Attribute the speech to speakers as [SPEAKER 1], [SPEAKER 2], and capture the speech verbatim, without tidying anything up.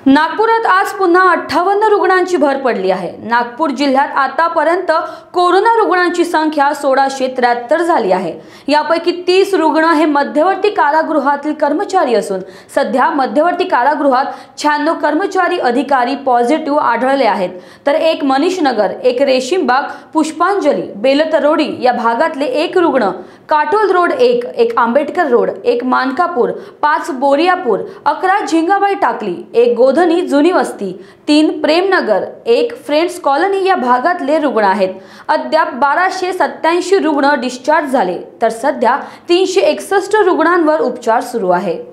[SPEAKER 1] नागपुरात आज पुन्हा अठ्ठावन्न रुग्णांची भर पडली आहे। नागपूर जिल्ह्यात आतापर्यंत कोरोना रुग्णांची संख्या सोळाशे त्र्याहत्तर झाली आहे। यापैकी तीस रुग्ण हे मध्यवर्ती कारागृहातील कर्मचारी असून सध्या मध्यवर्ती कारागृहात शहाण्णव कर्मचारी अधिकारी पॉझिटिव्ह आढळले आहेत। तर एक मनीषनगर, एक रेशीमबाग, पुष्पांजली, बेलतरोडी या भागातले एक रुग्ण, काटोल रोड एक, एक आंबेडकर रोड, एक मानकापूर, पाच बोरियापूर, अकरा झिंगाबाई टाकली, एक गोधनी जुनी वस्ती, तीन प्रेमनगर, एक फ्रेंड्स कॉलनी या भागातले रुग्ण आहेत। अद्याप बाराशे सत्याऐंशी रुग्ण डिस्चार्ज झाले, तर सध्या तीनशे एकसष्ट रुग्णांवर उपचार सुरू आहे।